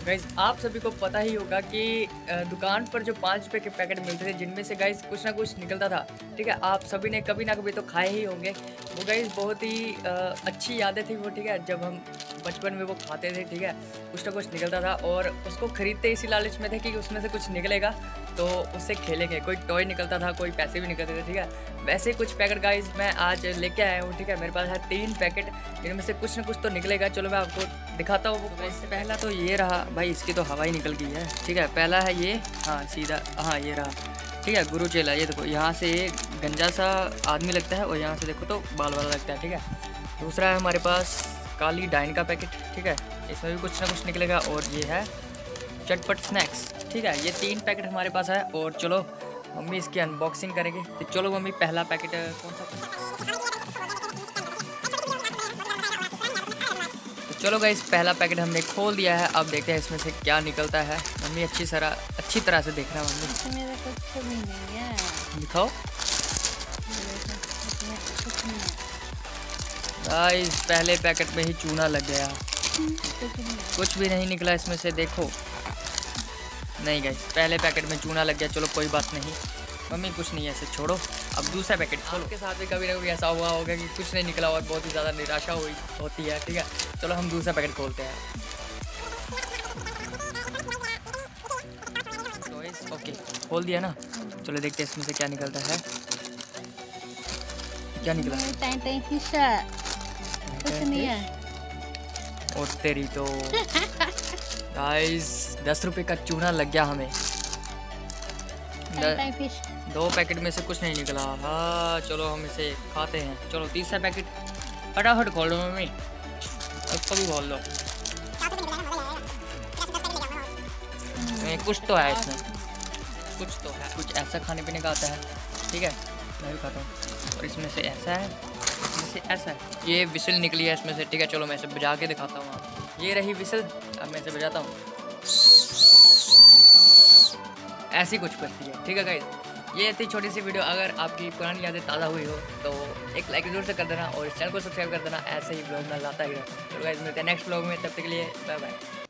Guys आप सभी को पता ही होगा कि दुकान पर जो 5 रुपए के पैकेट मिलते थे जिनमें से गाइज कुछ ना कुछ निकलता था। ठीक है, आप सभी ने कभी ना कभी तो खाए ही होंगे वो गाइज। बहुत ही अच्छी यादें थी वो। ठीक है, जब हम बचपन में वो खाते थे। ठीक है, कुछ ना कुछ निकलता था और उसको खरीदते इसी लालच में थे कि उसमें से कुछ निकलेगा तो उससे खेलेंगे। कोई टॉय निकलता था, कोई पैसे भी निकलते थे। ठीक है, वैसे कुछ पैकेट गाइज मैं आज लेके आया हूँ। ठीक है, मेरे पास है 3 पैकेट जिनमें से कुछ ना कुछ तो निकलेगा। चलो मैं आपको दिखाता हूँ। वो पहला तो ये रहा भाई, इसकी तो हवा ही निकल गई है। ठीक है, पहला है ये, हाँ सीधा, हाँ ये रहा। ठीक है, गुरु चेला, ये देखो यहाँ से ये गंजा सा आदमी लगता है और यहाँ से देखो तो बाल वाला लगता है। ठीक है, दूसरा है हमारे पास काली डाइन का पैकेट। ठीक है, इसमें भी कुछ ना कुछ निकलेगा। और ये है चटपट स्नैक्स। ठीक है, ये 3 पैकेट हमारे पास है। और चलो मम्मी इसकी अनबॉक्सिंग करेंगे। तो चलो मम्मी, पहला पैकेट कौन सा? चलो गाइस, पहला पैकेट हमने खोल दिया है। अब देखते हैं इसमें से क्या निकलता है। मम्मी अच्छी तरह से देखना है मम्मी। इसमें तो कुछ भी नहीं है। दिखाओ गाइस, पहले पैकेट में ही चूना लग गया। कुछ भी नहीं निकला इसमें से, देखो। नहीं गाइस, पहले पैकेट में चूना लग गया। चलो कोई बात नहीं मम्मी, कुछ नहीं है, ऐसे छोड़ो। अब दूसरा पैकेट खोलो। के साथ भी कभी ना कभी ऐसा हुआ होगा कि कुछ नहीं निकला और बहुत ही ज़्यादा निराशा होती है। ठीक है, चलो हम दूसरा पैकेट खोलते हैं। तो ओके, खोल दिया ना। चलो देखते हैं इसमें से क्या निकलता है। क्या निकला? फिश है, कुछ नहीं है। और तेरी तो गाइस 10 रुपए का चूना लग गया हमें। फिश। 2 पैकेट में से कुछ नहीं निकला। हाँ चलो हम इसे खाते हैं। चलो तीसरा पैकेट फटाफट खोल लो मम्मी, उसको भी खोल लो। कुछ तो है इसमें, कुछ तो है, कुछ ऐसा खाने पीने का आता है। ठीक है, मैं भी खाता हूँ। और इसमें से ऐसा है, इसमें से ऐसा है। ये विसल निकली है इसमें से। ठीक है, चलो मैं इसे बजा के दिखाता हूँ आपको। ये रही विसल, अब मैं इसे बजाता हूँ। ऐसी कुछ करती है। ठीक है गाइस, ये थी छोटी सी वीडियो। अगर आपकी पुरानी यादें ताज़ा हुई हो तो एक लाइक जरूर से कर देना और इस चैनल को सब्सक्राइब कर देना। ऐसे ही ब्लॉग मैं लाता ही रहता हूँ। तो गाइस मिलते हैं नेक्स्ट ब्लॉग में, तब तक के लिए बाय बाय।